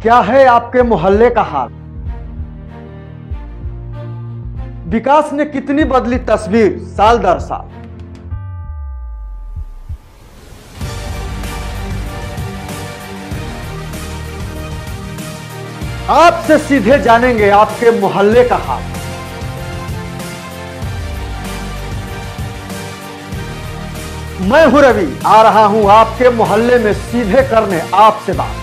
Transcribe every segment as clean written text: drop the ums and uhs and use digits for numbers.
क्या है आपके मोहल्ले का हाल? विकास ने कितनी बदली तस्वीर साल दर साल। आपसे सीधे जानेंगे आपके मोहल्ले का हाल। मैं हूं रवि, आ रहा हूं आपके मोहल्ले में सीधे करने आपसे बात।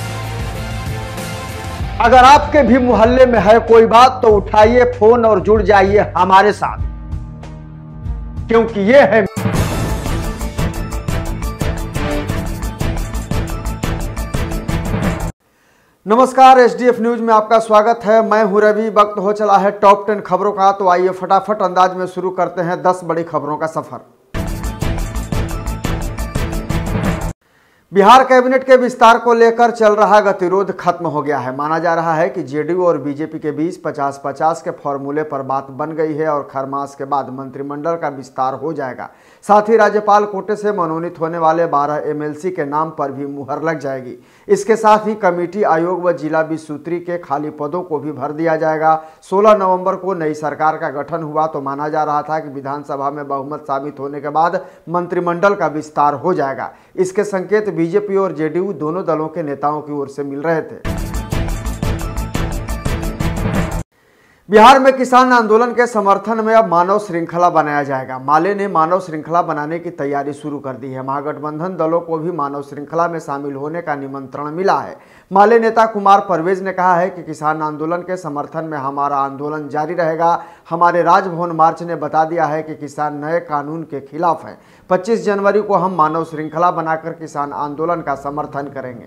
अगर आपके भी मोहल्ले में है कोई बात तो उठाइए फोन और जुड़ जाइए हमारे साथ, क्योंकि ये है नमस्कार। एसडीएफ न्यूज में आपका स्वागत है। मैं हूं रवि। वक्त हो चला है टॉप 10 खबरों का, तो आइए फटाफट अंदाज में शुरू करते हैं 10 बड़ी खबरों का सफर। बिहार कैबिनेट के विस्तार को लेकर चल रहा गतिरोध खत्म हो गया है। माना जा रहा है कि जेडीयू और बीजेपी के बीच 50-50 के फॉर्मूले पर बात बन गई है और खरमास के बाद मंत्रिमंडल का विस्तार हो जाएगा। साथ ही राज्यपाल कोटे से मनोनीत होने वाले 12 एमएलसी के नाम पर भी मुहर लग जाएगी। इसके साथ ही कमेटी, आयोग व जिला 20 सूत्री के खाली पदों को भी भर दिया जाएगा। 16 नवंबर को नई सरकार का गठन हुआ तो माना जा रहा था कि विधानसभा में बहुमत साबित होने के बाद मंत्रिमंडल का विस्तार हो जाएगा। इसके संकेत बीजेपी और जेडीयू दोनों दलों के नेताओं की ओर से मिल रहे थे। बिहार में किसान आंदोलन के समर्थन में अब मानव श्रृंखला बनाया जाएगा। माले ने मानव श्रृंखला बनाने की तैयारी शुरू कर दी है। महागठबंधन दलों को भी मानव श्रृंखला में शामिल होने का निमंत्रण मिला है। माले नेता कुमार परवेज ने कहा है कि किसान आंदोलन के समर्थन में हमारा आंदोलन जारी रहेगा। हमारे राजभवन मार्च ने बता दिया है कि किसान नए कानून के खिलाफ हैं। 25 जनवरी को हम मानव श्रृंखला बनाकर किसान आंदोलन का समर्थन करेंगे।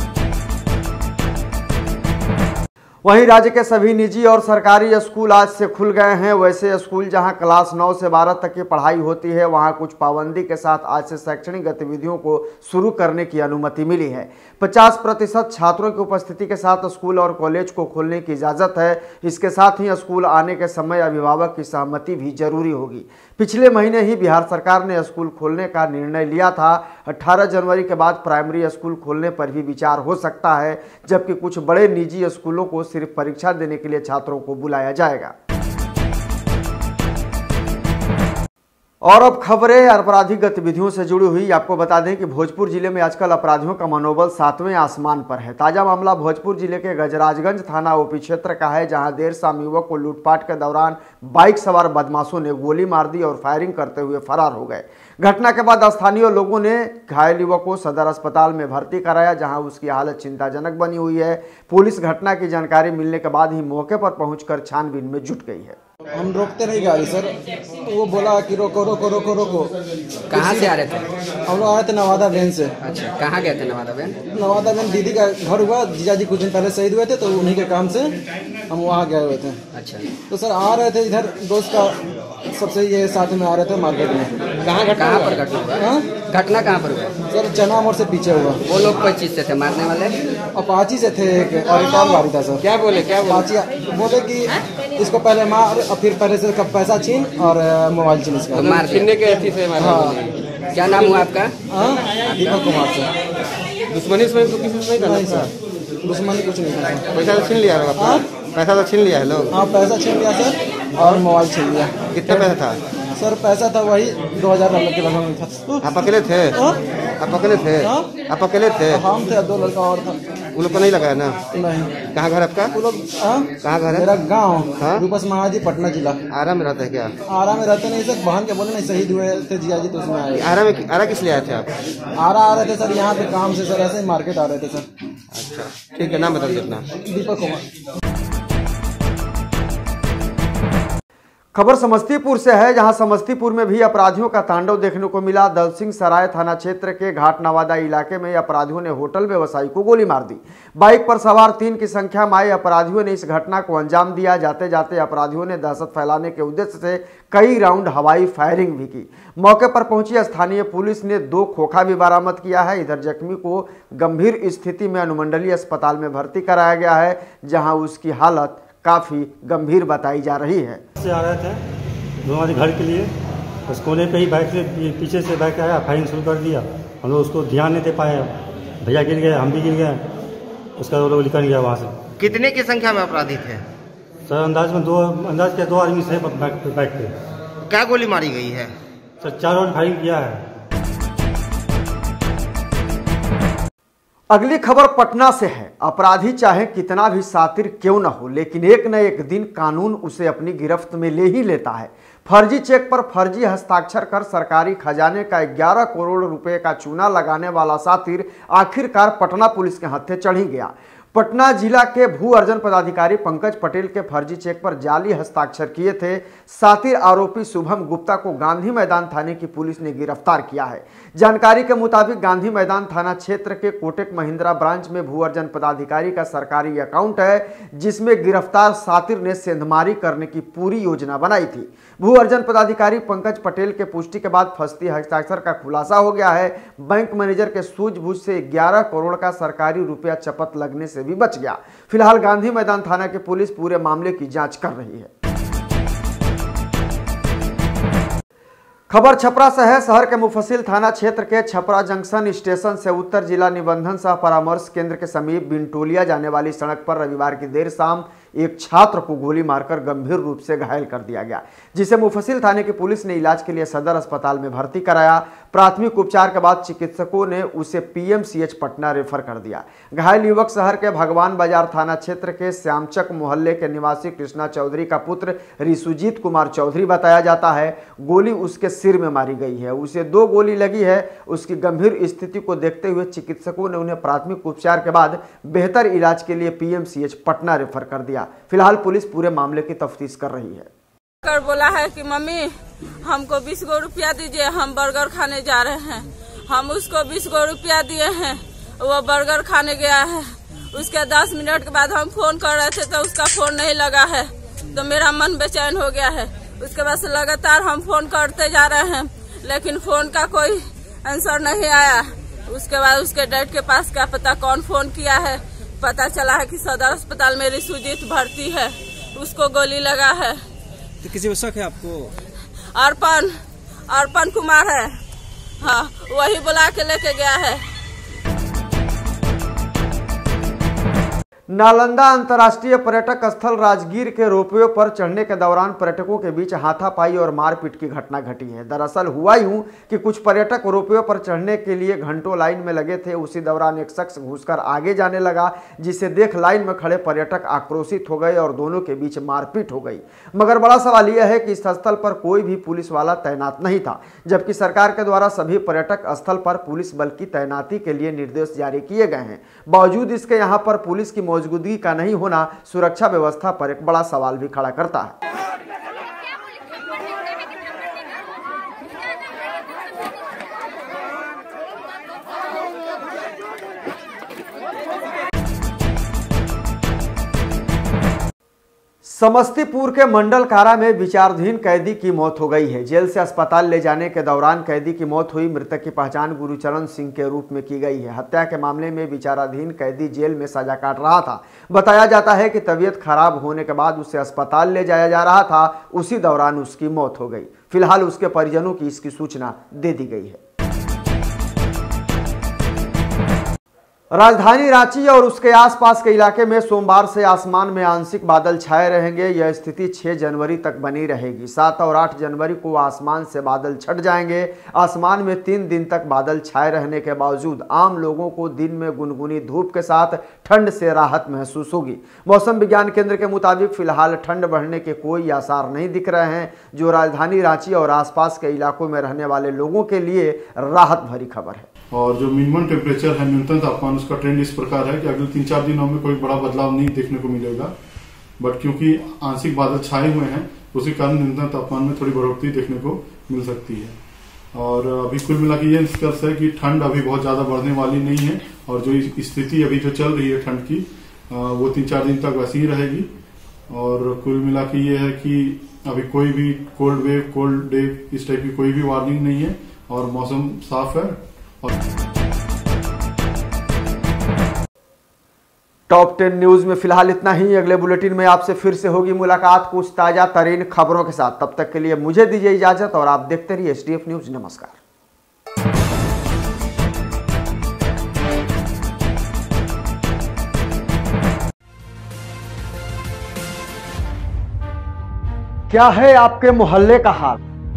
वहीं राज्य के सभी निजी और सरकारी स्कूल आज से खुल गए हैं। वैसे स्कूल जहां क्लास 9 से 12 तक की पढ़ाई होती है, वहां कुछ पाबंदी के साथ आज से शैक्षणिक गतिविधियों को शुरू करने की अनुमति मिली है। 50% छात्रों की उपस्थिति के साथ स्कूल और कॉलेज को खोलने की इजाज़त है। इसके साथ ही स्कूल आने के समय अभिभावक की सहमति भी जरूरी होगी। पिछले महीने ही बिहार सरकार ने स्कूल खोलने का निर्णय लिया था। 18 जनवरी के बाद प्राइमरी स्कूल खोलने पर भी विचार हो सकता है, जबकि कुछ बड़े निजी स्कूलों को सिर्फ परीक्षा देने के लिए छात्रों को बुलाया जाएगा। और अब खबरें आपराधिक गतिविधियों से जुड़ी हुई। आपको बता दें कि भोजपुर जिले में आजकल अपराधियों का मनोबल 7वें आसमान पर है। ताजा मामला भोजपुर जिले के गजराजगंज थाना ओपी क्षेत्र का है, जहां देर शाम युवक को लूटपाट के दौरान बाइक सवार बदमाशों ने गोली मार दी और फायरिंग करते हुए फरार हो गए। घटना के बाद स्थानीय लोगों ने घायल युवक को सदर अस्पताल में भर्ती कराया, जहां उसकी हालत चिंताजनक बनी हुई है। पुलिस घटना की जानकारी मिलने के बाद ही मौके पर पहुंचकर छानबीन में जुट गई है। हम रोकते नहीं गाड़ी सर, वो बोला कि रोको रोको रोको रोको। कहाँ से आ रहे थे? हम लोग आए थे नवादा वैन से। अच्छा, कहाँ गए थे नवादा वैन? नवादा वैन दीदी का घर हुआ, जीजा जी कुछ दिन पहले शहीद हुए थे, तो उन्हीं के काम से हम वहाँ गए हुए थे। अच्छा, तो सर आ रहे थे इधर, दोस्त का सबसे ये साथ में आ रहे थे मार्केट में। कहाँ पर घटना हुआ? घटना कहाँ पर हुआ? सर चना मोड़ से पीछे हुआ। वो लोग किस चीज से थे मारने वाले? अपाची से थे एक, और एक और गाड़ी था सर। क्या बोले? अपाची बोले कि इसको पहले मार और फिर पहले से पैसा छीन और मोबाइल छीन इसका। मार छीनने के अथी से मारा। हाँ। क्या नाम हुआ आपका? दीपक कुमार सर। दुश्मनी तो किसी से नहीं सर, दुश्मनी कुछ नहीं था। पैसा तो छीन लिया है? पैसा तो छीन लिया है लोग? हाँ, पैसा छीन लिया सर और मोबाइल छीन लिया। कितना पैसा था सर? पैसा था वही 2000 के लगभग में था। आप अकेले थे? आप अकेले थे? आप अकेले थे? हम थे, 2 लड़का और था। उन लोग को नहीं लगाया ना? नहीं। कहाँ घर आपका? वो लोग कहाँ घर है? मेरा गाँव रूपस महाजी, पटना जिला। आरा में रहता है क्या? आरा में रहते नहीं सर, बहन के बोले नहीं शहीद हुए थे जिया जी, तो उसमें आए। आरा किस लिए आए थे आप? आरा आ रहे थे सर यहाँ पे काम से सर, ऐसे ही मार्केट आ रहे थे सर। अच्छा, ठीक है, नाम बता दीजिए अपना। दीपक कुमार। खबर समस्तीपुर से है, जहां समस्तीपुर में भी अपराधियों का तांडव देखने को मिला। दलसिंह सराय थाना क्षेत्र के घाट नवादा इलाके में अपराधियों ने होटल व्यवसायी को गोली मार दी। बाइक पर सवार 3 की संख्या में आए अपराधियों ने इस घटना को अंजाम दिया। जाते जाते अपराधियों ने दहशत फैलाने के उद्देश्य से कई राउंड हवाई फायरिंग भी की। मौके पर पहुंची स्थानीय पुलिस ने 2 खोखा भी बरामद किया है। इधर जख्मी को गंभीर स्थिति में अनुमंडलीय अस्पताल में भर्ती कराया गया है, जहाँ उसकी हालत काफी गंभीर बताई जा रही है। से आ रहे थे दोनों घर के लिए, उस कोने पे ही बाइक से पीछे से बाइक आया, फायरिंग शुरू कर दिया। हम लोग उसको ध्यान नहीं दे पाए, भैया गिर गए, हम भी गिर गए। उसका वो लोग निकल गया वहाँ से। कितने की संख्या में अपराधी थे? सर अंदाज के 2 आदमी थे बाइक पे। क्या गोली मारी गई है? सर 4 राउंड फायरिंग किया है। अगली खबर पटना से है। अपराधी चाहे कितना भी शातिर क्यों न हो, लेकिन एक न एक दिन कानून उसे अपनी गिरफ्त में ले ही लेता है। फर्जी चेक पर फर्जी हस्ताक्षर कर सरकारी खजाने का 11 करोड़ रुपए का चूना लगाने वाला शातिर आखिरकार पटना पुलिस के हत्थे चढ़ी गया। पटना जिला के भू अर्जन पदाधिकारी पंकज पटेल के फर्जी चेक पर जाली हस्ताक्षर किए थे शातिर आरोपी शुभम गुप्ता को गांधी मैदान थाने की पुलिस ने गिरफ्तार किया है। जानकारी के मुताबिक गांधी मैदान थाना क्षेत्र के कोटक महिंद्रा ब्रांच में भू अर्जन पदाधिकारी का सरकारी अकाउंट है, जिसमें गिरफ्तार शातिर ने सेंधमारी करने की पूरी योजना बनाई थी। भू अर्जन पदाधिकारी पंकज पटेल के पुष्टि के बाद फर्जी हस्ताक्षर का खुलासा हो गया है। बैंक मैनेजर के सूझबूझ से 11 करोड़ का सरकारी रुपया चपत लगने से भी बच गया। फिलहाल गांधी मैदान थाना की पुलिस पूरे मामले की जांच कर रही है। खबर छपरा से है। शहर के मुफस्सिल थाना क्षेत्र के छपरा जंक्शन स्टेशन से उत्तर जिला निबंधन सह परामर्श केंद्र के समीप बिनटोलिया जाने वाली सड़क पर रविवार की देर शाम एक छात्र को गोली मारकर गंभीर रूप से घायल कर दिया गया, जिसे मुफस्सिल थाने की पुलिस ने इलाज के लिए सदर अस्पताल में भर्ती कराया। प्राथमिक उपचार के बाद चिकित्सकों ने उसे पीएमसीएच पटना रेफर कर दिया। घायल युवक शहर के भगवान बाजार थाना क्षेत्र के श्यामचक मोहल्ले के निवासी कृष्णा चौधरी का पुत्र ऋषुजीत कुमार चौधरी बताया जाता है। गोली उसके सिर में मारी गई है, उसे 2 गोली लगी है। उसकी गंभीर स्थिति को देखते हुए चिकित्सकों ने उन्हें प्राथमिक उपचार के बाद बेहतर इलाज के लिए पीएमसीएच पटना रेफर कर दिया। फिलहाल पुलिस पूरे मामले की तफ्तीश कर रही है। कर बोला है कि मम्मी हमको 20 गो रुपया दीजिए, हम बर्गर खाने जा रहे हैं। हम उसको 20 गो रुपया दिए हैं, वो बर्गर खाने गया है। उसके 10 मिनट के बाद हम फोन कर रहे थे तो उसका फोन नहीं लगा है, तो मेरा मन बेचैन हो गया है। उसके बाद से लगातार हम फोन करते जा रहे हैं, लेकिन फोन का कोई आंसर नहीं आया। उसके बाद उसके डैड के पास क्या पता कौन फोन किया है, पता चला है कि सदर अस्पताल में ऋषुजीत भर्ती है, उसको गोली लगा है। तो किसी को शक है आपको? अर्पण कुमार है, हाँ वही बुला के लेके गया है। नालंदा अंतर्राष्ट्रीय पर्यटक स्थल राजगीर के रोपवे पर चढ़ने के दौरान पर्यटकों के बीच हाथापाई और मारपीट की घटना घटी है। दरअसल हुआ यूं कि कुछ पर्यटक रोपवे पर चढ़ने के लिए घंटों लाइन में लगे थे। उसी दौरान एक शख्स घुसकर आगे जाने लगा, जिसे देख लाइन में खड़े पर्यटक आक्रोशित हो गए और दोनों के बीच मारपीट हो गई। मगर बड़ा सवाल यह है कि इस स्थल पर कोई भी पुलिस वाला तैनात नहीं था, जबकि सरकार के द्वारा सभी पर्यटक स्थल पर पुलिस बल की तैनाती के लिए निर्देश जारी किए गए हैं। बावजूद इसके यहाँ पर पुलिस की मौजूदगी का नहीं होना सुरक्षा व्यवस्था पर एक बड़ा सवाल भी खड़ा करता है। समस्तीपुर के मंडल कारा में विचाराधीन कैदी की मौत हो गई है। जेल से अस्पताल ले जाने के दौरान कैदी की मौत हुई। मृतक की पहचान गुरुचरण सिंह के रूप में की गई है। हत्या के मामले में विचाराधीन कैदी जेल में सजा काट रहा था। बताया जाता है कि तबीयत खराब होने के बाद उसे अस्पताल ले जाया जा रहा था, उसी दौरान उसकी मौत हो गई। फिलहाल उसके परिजनों की इसकी सूचना दे दी गई है। राजधानी रांची और उसके आसपास के इलाके में सोमवार से आसमान में आंशिक बादल छाए रहेंगे। यह स्थिति 6 जनवरी तक बनी रहेगी। 7 और 8 जनवरी को आसमान से बादल छट जाएंगे। आसमान में 3 दिन तक बादल छाए रहने के बावजूद आम लोगों को दिन में गुनगुनी धूप के साथ ठंड से राहत महसूस होगी। मौसम विज्ञान केंद्र के मुताबिक फिलहाल ठंड बढ़ने के कोई आसार नहीं दिख रहे हैं, जो राजधानी रांची और आसपास के इलाकों में रहने वाले लोगों के लिए राहत भरी खबर है। और जो मिनिमम टेम्परेचर है, न्यूनतम तापमान, उसका ट्रेंड इस प्रकार है कि अगले 3-4 दिनों में कोई बड़ा बदलाव नहीं देखने को मिलेगा। बट क्योंकि आंशिक बादल छाए हुए हैं, उसी कारण न्यूनतम तापमान में थोड़ी बढ़ोतरी देखने को मिल सकती है। और अभी कुल मिला के ये निष्कर्ष है कि ठंड अभी बहुत ज्यादा बढ़ने वाली नहीं है, और जो स्थिति अभी जो चल रही है ठंड की, वो 3-4 दिन तक वैसी ही रहेगी। और कुल मिला के ये है कि अभी कोई भी कोल्ड वेव, कोल्ड डे, इस टाइप की कोई भी वार्निंग नहीं है और मौसम साफ है। टॉप 10 न्यूज में फिलहाल इतना ही। अगले बुलेटिन में आपसे फिर से होगी मुलाकात कुछ ताजा तरीन खबरों के साथ। तब तक के लिए मुझे दीजिए इजाजत और आप देखते रहिए STF न्यूज। नमस्कार। क्या है आपके मोहल्ले का हाल?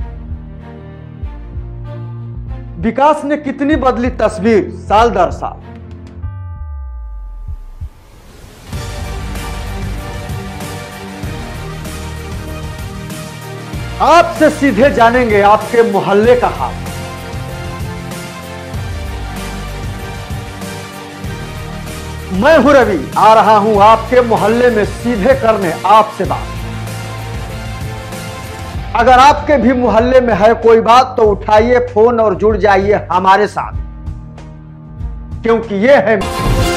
विकास ने कितनी बदली तस्वीर साल दर साल। आपसे सीधे जानेंगे आपके मोहल्ले का हाल। मैं हूं रवि, आ रहा हूं आपके मोहल्ले में सीधे करने आपसे बात। अगर आपके भी मोहल्ले में है कोई बात तो उठाइए फोन और जुड़ जाइए हमारे साथ, क्योंकि ये है